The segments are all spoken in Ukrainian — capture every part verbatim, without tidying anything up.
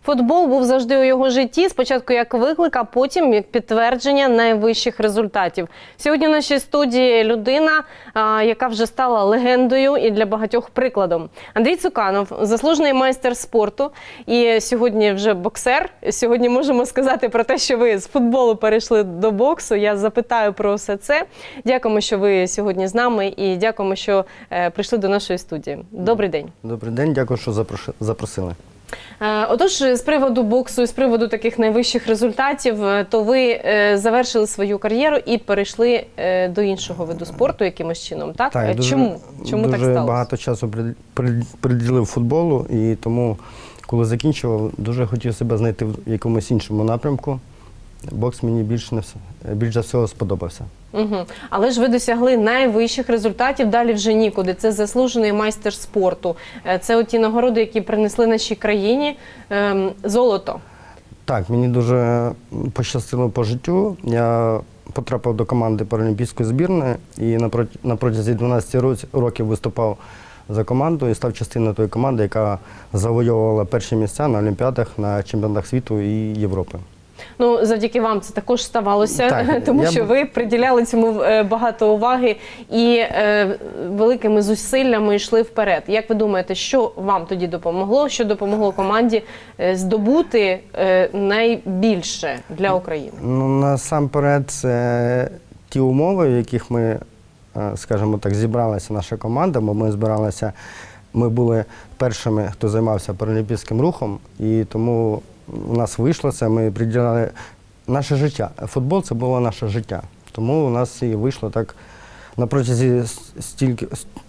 Футбол був завжди у його житті, спочатку як виклик, а потім як підтвердження найвищих результатів. Сьогодні в нашій студії людина, яка вже стала легендою і для багатьох прикладом. Андрій Цуканов, заслужений майстер спорту і сьогодні вже боксер. Сьогодні можемо сказати про те, що ви з футболу перейшли до боксу. Я запитаю про все це. Дякуємо, що ви сьогодні з нами і дякуємо, що прийшли до нашої студії. Добрий день. Добрий день, дякую, що запросили. Отож, з приводу боксу, з приводу таких найвищих результатів, то ви завершили свою кар'єру і перейшли до іншого виду спорту якимось чином, так? Так, дуже, Чому? Чому дуже так сталося? багато часу приділив футболу, і тому, коли закінчував, дуже хотів себе знайти в якомусь іншому напрямку. Бокс мені більш, не, більш за всього сподобався. Угу. Але ж ви досягли найвищих результатів, далі вже нікуди. Це заслужений майстер спорту. Це оті нагороди, які принесли нашій країні ем, золото. Так, мені дуже пощастило по життю. Я потрапив до команди паралімпійської збірної і на протязі дванадцяти років виступав за команду і став частиною тої команди, яка завойовувала перші місця на Олімпіадах, на чемпіонатах світу і Європи. Ну, завдяки вам це також ставалося, так, тому я... що ви приділяли цьому багато уваги і е, великими зусиллями йшли вперед. Як ви думаєте, що вам тоді допомогло, що допомогло команді здобути е, найбільше для України? Ну, насамперед, це ті умови, в яких ми, скажімо так, зібралася наша команда, бо ми збиралися, ми були першими, хто займався паралімпійським рухом, і тому у нас вийшло це, ми приділяли наше життя. Футбол – це було наше життя. Тому у нас і вийшло так на протязі стільки,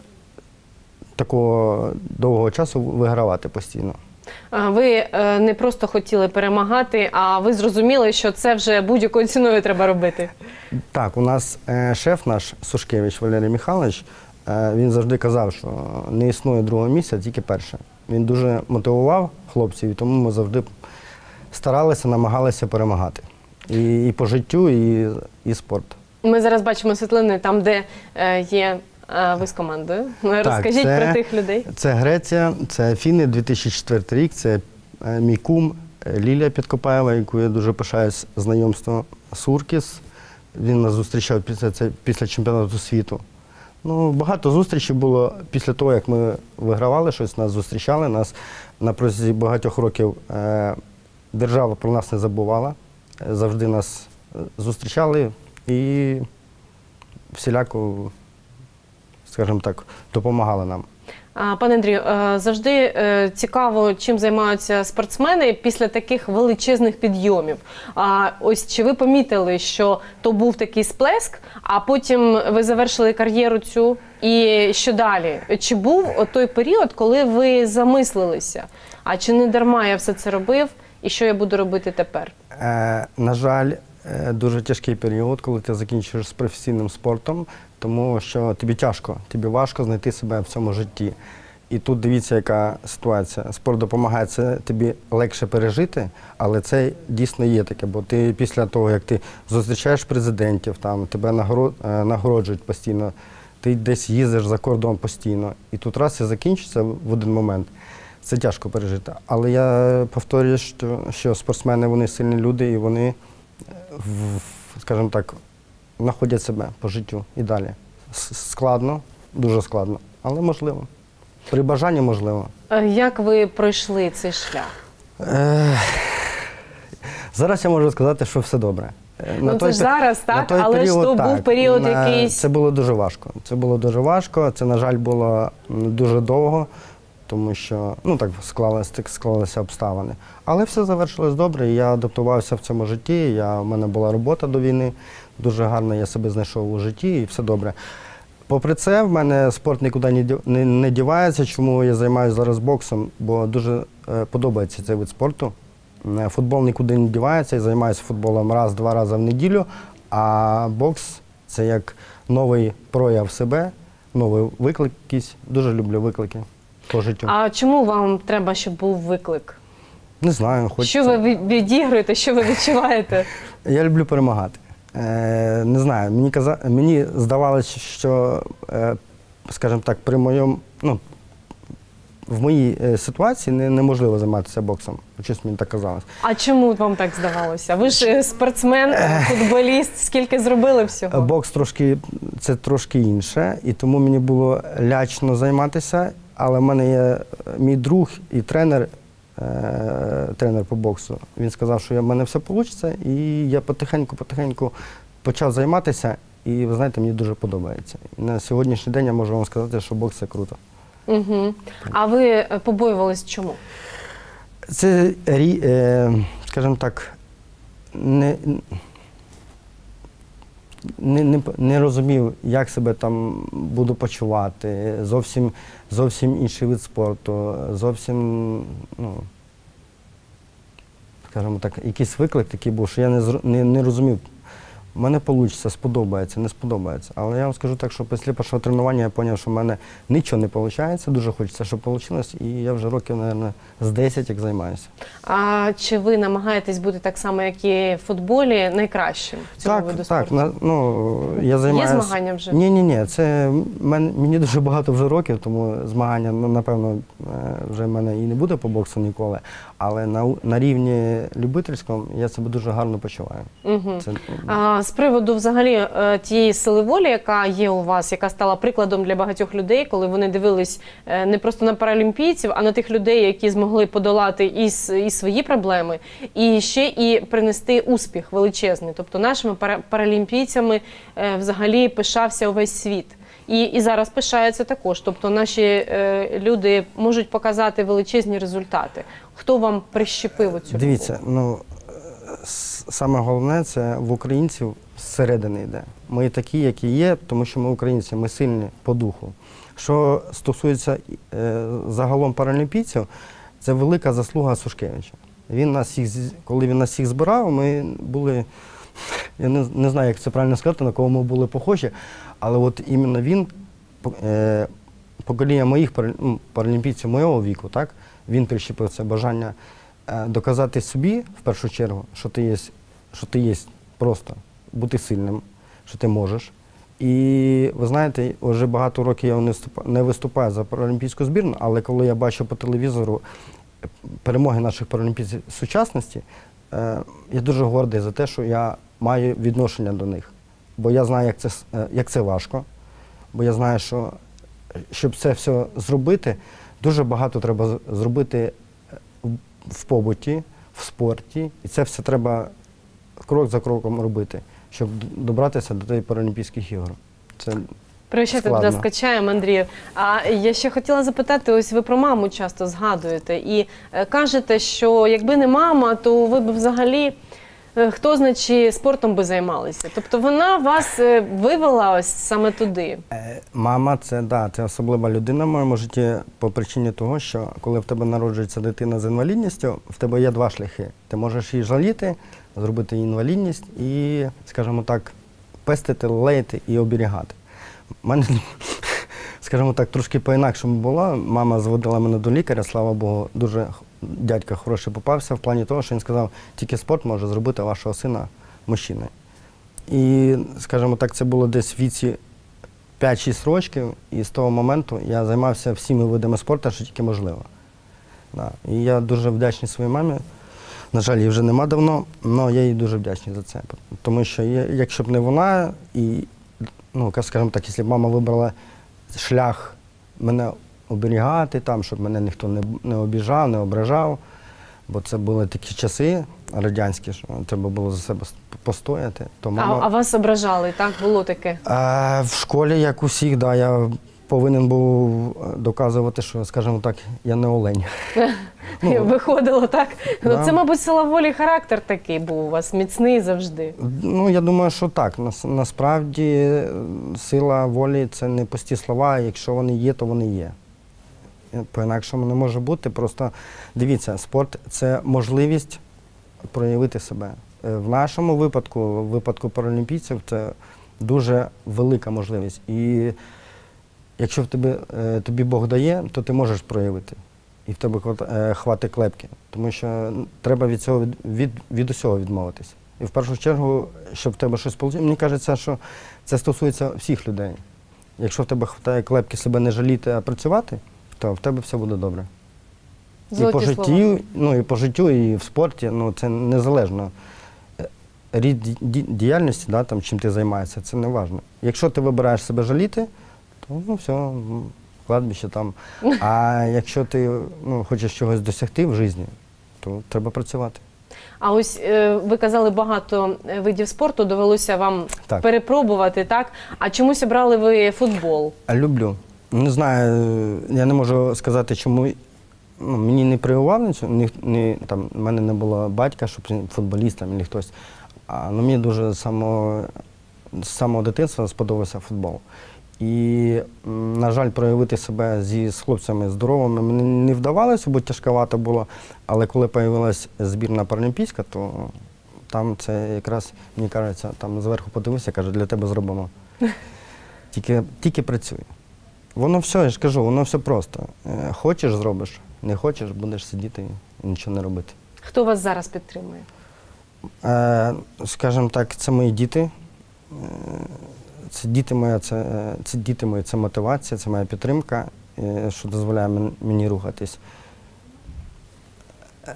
такого довгого часу вигравати постійно. Ви не просто хотіли перемагати, а ви зрозуміли, що це вже будь-якою ціною треба робити. Так, у нас шеф наш, Сушкевич Валерій Михайлович, він завжди казав, що не існує другого місця, тільки перше. Він дуже мотивував хлопців, і тому ми завжди старалися, намагалися перемагати. І, і по життю, і, і спорт. Ми зараз бачимо світлини там, де е, є е, ви з командою. Так, розкажіть це, про тих людей. Це Греція, це Фіни, дві тисячі четвертий рік, це е, мій кум Лілія Підкопаєва, яку я дуже пишаюсь знайомством, Суркіс. Він нас зустрічав після, це, після чемпіонату світу. Ну, багато зустрічей було після того, як ми вигравали щось, нас зустрічали. Нас на протязі багатьох років е, держава про нас не забувала, завжди нас зустрічали і всіляко, скажімо так, допомагали нам. Пане Андрію, завжди цікаво, чим займаються спортсмени після таких величезних підйомів. Ось чи ви помітили, що то був такий сплеск, а потім ви завершили кар'єру цю, і що далі? Чи був той період, коли ви замислилися, а чи не дарма я все це робив, і що я буду робити тепер? Е, на жаль, дуже тяжкий період, коли ти закінчуєш з професійним спортом, тому що тобі тяжко, тобі важко знайти себе в цьому житті. І тут дивіться, яка ситуація. Спорт допомагає це тобі легше пережити, але це дійсно є таке, бо ти після того, як ти зустрічаєш президентів, там, тебе нагороджують постійно, ти десь їздиш за кордон постійно, і тут раз і закінчиться в один момент. Це тяжко пережити. Але я повторюю, що, що спортсмени, вони сильні люди, і вони, скажімо так, знаходять себе по життю і далі. Складно, дуже складно, але можливо. При бажанні можливо. Як ви пройшли цей шлях? Е, зараз я можу сказати, що все добре. Ну, це ж зараз, так? Але період, ж то так, був період на, якийсь… Це було дуже важко. Це було дуже важко, це, на жаль, було дуже довго, тому що, ну, так склалися, так склалися обставини. Але все завершилось добре, і я адаптувався в цьому житті, я, в мене була робота до війни, дуже гарно я себе знайшов у житті, і все добре. Попри це, в мене спорт нікуди не, не, не дівається, чому я займаюся зараз боксом, бо дуже е, подобається цей вид спорту. Футбол нікуди не дівається, я займаюся футболом раз-два рази в неділю, а бокс – це як новий прояв себе, новий виклик якийсь. Дуже люблю виклики по життю. А чому вам треба, щоб був виклик? Не знаю, хочеться. Що ви відігруєте, що ви відчуваєте? Я люблю перемагати. Е, не знаю, мені, каза... мені здавалося, що, е, скажімо так, при моєму, ну, в моїй е, ситуації не, неможливо займатися боксом. Щось мені так казалось. А чому вам так здавалося? Ви ж е, спортсмен, футболіст, скільки зробили всього? Бокс трошки, це трошки інше, і тому мені було лячно займатися, але в мене є мій друг і тренер, е, тренер по боксу. Він сказав, що в мене все вийде, і я потихеньку-потихеньку почав займатися, і ви знаєте, мені дуже подобається. І на сьогоднішній день я можу вам сказати, що бокс – це круто. Угу. А ви побоювались чому? Це, е, скажімо так, не, не, не, не розумів, як себе там буду почувати, зовсім, зовсім інший вид спорту, зовсім, ну, скажімо так, якийсь виклик такий був, що я не, не, не розумів. У мене вийде, сподобається, не сподобається. Але я вам скажу так, що після першого тренування я зрозумів, що в мене нічого не виходить, дуже хочеться, щоб вийшло, і я вже років, мабуть, з десять як займаюся. А чи ви намагаєтесь бути так само, як і в футболі, найкращим в цьому так, виду спорту? Так, на, ну, я займаюся... Є змагання вже? Ні-ні-ні, це мен, мені дуже багато вже років, тому змагання, ну, напевно, вже в мене і не буде по боксу ніколи, але на, на рівні любительському я себе дуже гарно почуваю. Угу. Це... А, з приводу взагалі тієї сили волі, яка є у вас, яка стала прикладом для багатьох людей, коли вони дивились не просто на паралімпійців, а на тих людей, які змогли подолати і, і свої проблеми, і ще і принести успіх величезний. Тобто нашими паралімпійцями взагалі пишався увесь світ. І, і зараз пишається також. Тобто наші е, люди можуть показати величезні результати. Хто вам прищепив цю Дивіться, ну, саме головне, це в українців зсередини йде. Ми такі, які є, тому що ми українці, ми сильні по духу. Що стосується е, загалом паралімпійців, це велика заслуга Сушкевича. Він нас всіх, коли він нас всіх збирав, ми були, я не, не знаю, як це правильно сказати, на кого ми були похожі, але от іменно він, е, покоління моїх паралімпійців моєго віку, так, він прищепив це бажання е, доказати собі, в першу чергу, що ти є, що ти є просто, бути сильним, що ти можеш. І ви знаєте, вже багато років я не виступаю, не виступаю за паралімпійську збірну, але коли я бачу по телевізору перемоги наших паралімпійців сучасності, е, я дуже гордий за те, що я маю відношення до них. Бо я знаю, як це, як це важко, бо я знаю, що щоб це все зробити, дуже багато треба зробити в побуті, в спорті, і це все треба крок за кроком робити, щоб добратися до тієї Паралімпійських ігор. Це Пригощайте, будь ласка, чаєм, Андрію. А я ще хотіла запитати, ось ви про маму часто згадуєте і кажете, що якби не мама, то ви б взагалі, хто значить, спортом би займалися. Тобто вона вас вивела ось саме туди. Мама – це, да, це особлива людина в моєму житті по причині того, що коли в тебе народжується дитина з інвалідністю, в тебе є два шляхи. Ти можеш її жаліти, зробити їй інвалідність і, скажімо так, пестити, леяти і оберігати. У мене, скажімо так, трошки по-інакшому було. Мама зводила мене до лікаря, слава Богу, дуже дядька хороший попався в плані того, що він сказав, тільки спорт може зробити вашого сина мужчиною. І, скажімо так, це було десь в віці п'ять-шість років, і з того моменту я займався всіми видами спорту, що тільки можливо. Да. І я дуже вдячний своїй мамі. На жаль, її вже нема давно, але я їй дуже вдячний за це. Тому що якщо б не вона, і, ну, скажімо так, якщо б мама вибрала шлях мене оберігати, там, щоб мене ніхто не, не обіжав, не ображав, бо це були такі часи радянські, що треба було за себе постояти. То мама... А, а вас ображали, так? Було таке? А, в школі, як усіх, да, я повинен був доказувати, що, скажімо так, я не олень. Ну, виходило, так? Да. Ну, це, мабуть, сила волі, характер такий був у вас, міцний завжди. Ну, я думаю, що так. Насправді сила волі – це не пусті слова, якщо вони є, то вони є. По-інакшому не може бути. Просто, дивіться, спорт – це можливість проявити себе. В нашому випадку, в випадку паралімпійців, це дуже велика можливість. І якщо в тебе, тобі Бог дає, то ти можеш проявити. І в тебе хватить клепки. Тому що треба від цього, від, від усього відмовитися. І в першу чергу, щоб в тебе щось вийшло, мені кажеться, що це стосується всіх людей. Якщо в тебе хватає клепки себе не жаліти, а працювати, то в тебе все буде добре. Золоті і по слова. життю, ну і по життю, і в спорті, ну це незалежно. Рід ді- діяльності, да, там, чим ти займаєшся, це не важливо. Якщо ти вибираєш себе жаліти, то ну все, ну, кладбище там. А якщо ти ну, хочеш чогось досягти в житті, то треба працювати. А ось е, ви казали, багато е, видів спорту довелося вам Так. перепробувати, так? А чомусь обрали ви футбол? А люблю. Не знаю, я не можу сказати, чому ну, мені не прививав на цьому, ні, ні, там, в мене не було батька, щоб він футболістом або хтось. А, ну, мені дуже само, з самого дитинства сподобався футбол. І, м, на жаль, проявити себе зі з хлопцями здоровими мені не вдавалося, бо тяжковато було. Але коли з'явилася збірна паралімпійська, то там це якраз, мені кажеться, там зверху подивився, каже, для тебе зробимо. Тільки, тільки працюй. Воно все, я ж кажу, воно все просто. Е, Хочеш – зробиш, не хочеш – будеш сидіти і нічого не робити. Хто вас зараз підтримує? Е, Скажімо так, це мої діти. Е, Це діти мої, це, це діти мої, це мотивація, це моя підтримка, е, що дозволяє мен- мені рухатись. Е,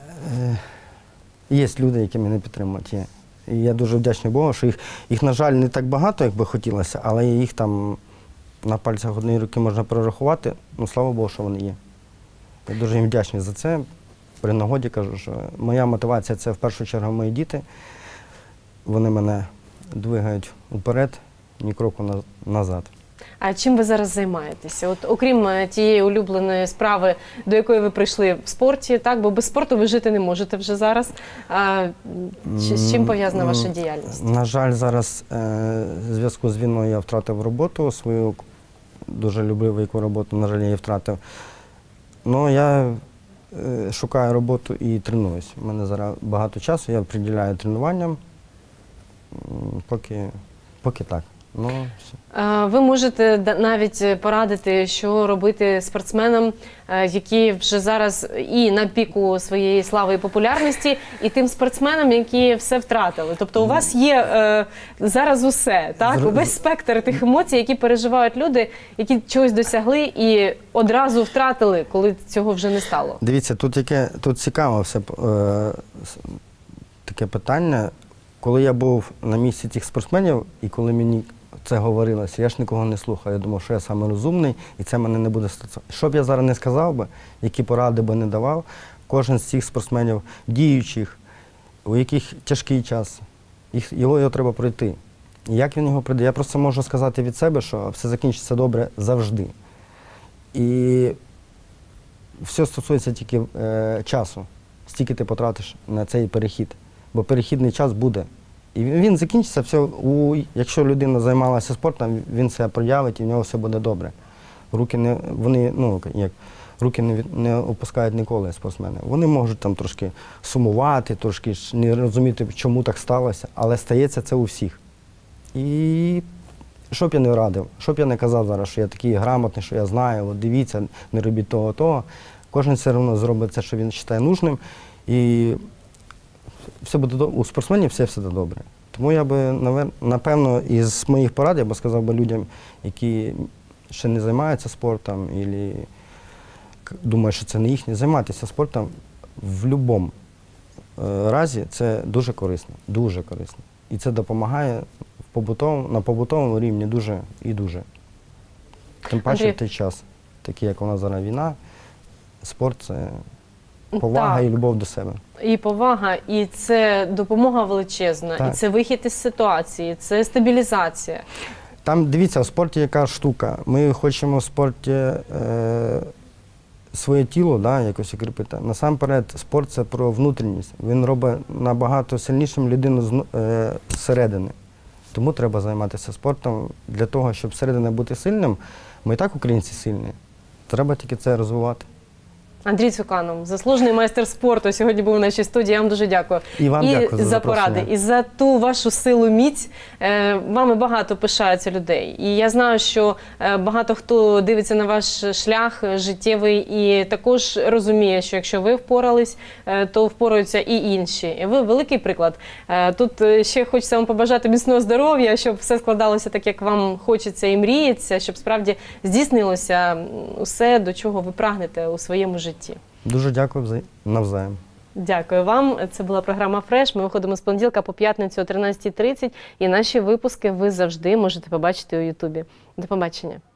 Є люди, які мене підтримують, є. І я дуже вдячний Богу, що їх, їх, на жаль, не так багато, як би хотілося, але їх там на пальцях однієї руки можна прорахувати. Ну, слава Богу, що вони є. Я дуже їм вдячний за це. При нагоді кажу, що моя мотивація – це в першу чергу мої діти. Вони мене двигають вперед, ні кроку на- назад. А чим ви зараз займаєтеся? От окрім е, тієї улюбленої справи, до якої ви прийшли в спорті, так? Бо без спорту ви жити не можете вже зараз. А, чи- з чим пов'язана ваша діяльність? На жаль, зараз е, в зв'язку з війною я втратив роботу, свою дуже любив яку роботу, на жаль, я її втратив. Ну, я е, шукаю роботу і тренуюсь. У мене зараз багато часу, я приділяю тренуванням, М, поки, поки так. Ну, все. А, ви можете да- навіть порадити, що робити спортсменам, е, які вже зараз і на піку своєї слави і популярності, і тим спортсменам, які все втратили. Тобто у вас є е, зараз усе, так? Зр- Весь спектр тих емоцій, які переживають люди, які чогось досягли і одразу втратили, коли цього вже не стало. Дивіться, тут, яке, тут цікаво все, е, с- таке питання. Коли я був на місці тих спортсменів, і коли мені це говорилося, я ж нікого не слухав. Я думав, що я саме розумний, і це мене не буде стосуватися. Що б я зараз не сказав би, які поради би не давав, кожен з цих спортсменів діючих, у яких тяжкий час, їх, його, його треба пройти. І як він його пройде? Я просто можу сказати від себе, що все закінчиться добре завжди. І все стосується тільки е, часу, стільки ти потратиш на цей перехід. Бо перехідний час буде. І він, він закінчиться, все, у, якщо людина займалася спортом, він себе проявить і в нього все буде добре. Руки не, вони, ну, як, руки не, від- не опускають ніколи спортсмени. Вони можуть там трошки сумувати, трошки ж не розуміти, чому так сталося, але стається це у всіх. І що б я не радив, що б я не казав зараз, що я такий грамотний, що я знаю, от дивіться, не робіть того, того. Кожен все одно зробить те, що він вважає нужним. І все буде до- у спортсменів все все буде добре. Тому я би, навер- напевно, із моїх порад, я би сказав би людям, які ще не займаються спортом, або думають, що це не їхнє, займатися спортом в будь-якому разі це дуже корисно, дуже корисно. І це допомагає в побутовому, на побутовому рівні дуже і дуже. Тим паче Андрій. в той час, такий, як у нас зараз війна, спорт – це повага Так. і любов до себе. І повага, і це допомога величезна, Так. і це вихід із ситуації, це стабілізація. Там, дивіться, в спорті яка штука. Ми хочемо в спорті е, своє тіло, да, якось укріпити. Насамперед, спорт – це про внутрішність. Він робить набагато сильнішим людину з- е, зсередини. Тому треба займатися спортом для того, щоб зсередини бути сильним. Ми і так українці сильні. Треба тільки це розвивати. Андрій Цуканов, заслужений майстер спорту, сьогодні був у нашій студії. Я вам дуже дякую. І вам дякую за за поради, запрошення. і за ту вашу силу, міць. Е, Вами багато пишаються людей. І я знаю, що е, багато хто дивиться на ваш шлях життєвий і також розуміє, що якщо ви впорались, е, то впораються і інші. І ви великий приклад. Е, Тут е, ще хочеться вам побажати міцного здоров'я, щоб все складалося так, як вам хочеться і мріється, щоб справді здійснилося усе, до чого ви прагнете у своєму житті. Дуже дякую вза- навзаєм. Дякую вам. Це була програма «Фреш». Ми виходимо з понеділка по п'ятницю о тринадцятій тридцять. І наші випуски ви завжди можете побачити у Ютубі. До побачення.